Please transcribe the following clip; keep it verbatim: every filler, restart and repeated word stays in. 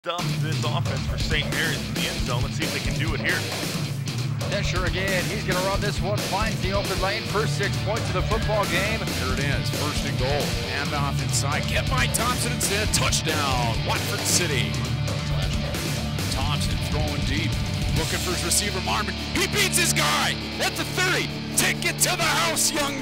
dump this offense for Saint Mary's in the end zone. Let's see if they can do it here. Fisher again. He's going to run this one. Finds the open lane. First six points of the football game. Here it is. First and goal. Hand off inside. Get by Thompson instead. Touchdown. Watford City. Thompson throwing deep. Looking for his receiver, Marmon. He beats his guy at the thirty. Take it to the house, young